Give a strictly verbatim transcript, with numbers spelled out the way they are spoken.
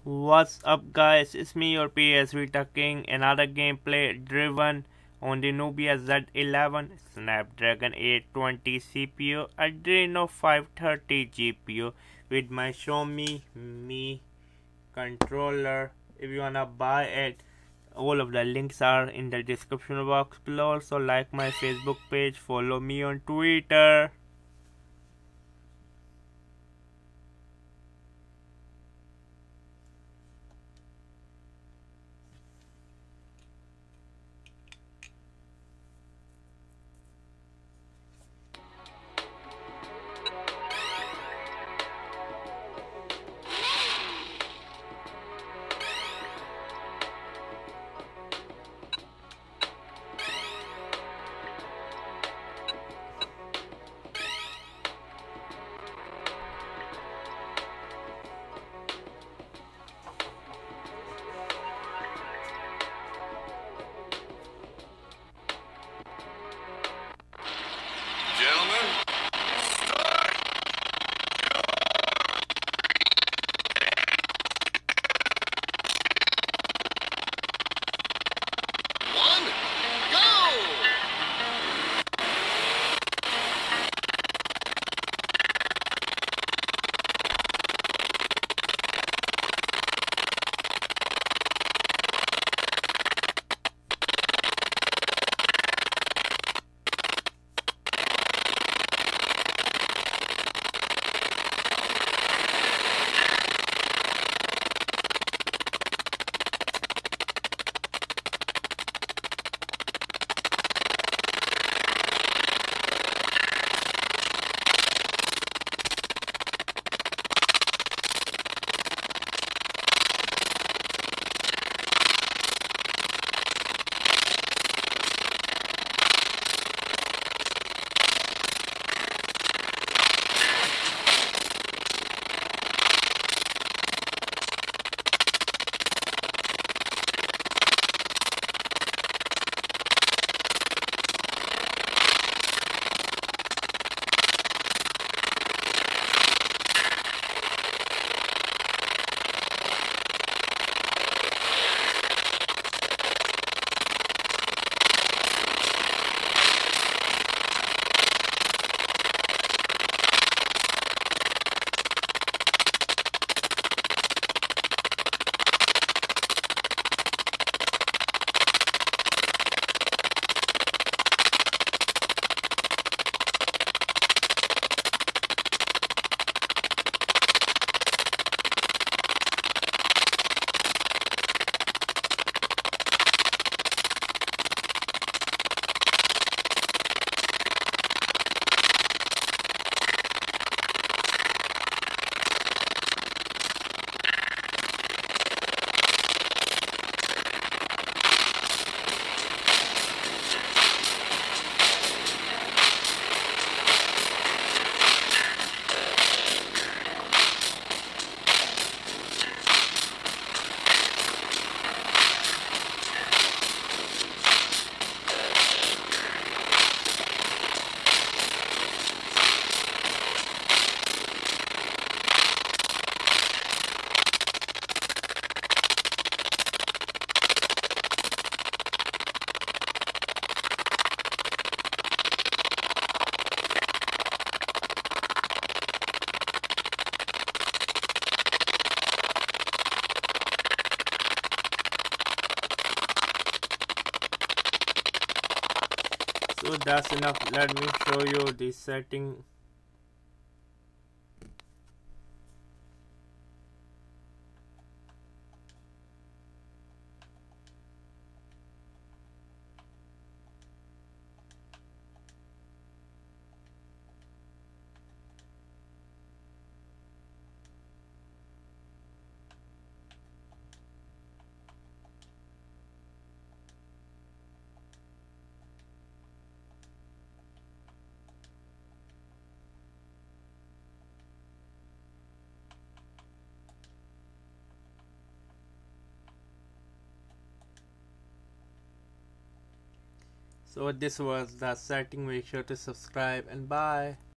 What's up guys, it's me your P S Vita King, another gameplay driven on the Nubia Z eleven Snapdragon eight twenty C P U, Adreno five thirty G P U with my Xiaomi Mi controller. If you wanna buy it, all of the links are in the description box below. Also like my Facebook page, follow me on Twitter. Gentlemen, one, go! So that's enough. Let me show you the setting. So this was the setting. Make sure to subscribe and bye.